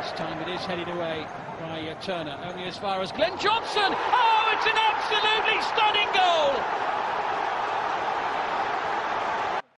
This time it is headed away by Turner, only as far as Glenn Johnson. Oh, it's an absolutely stunning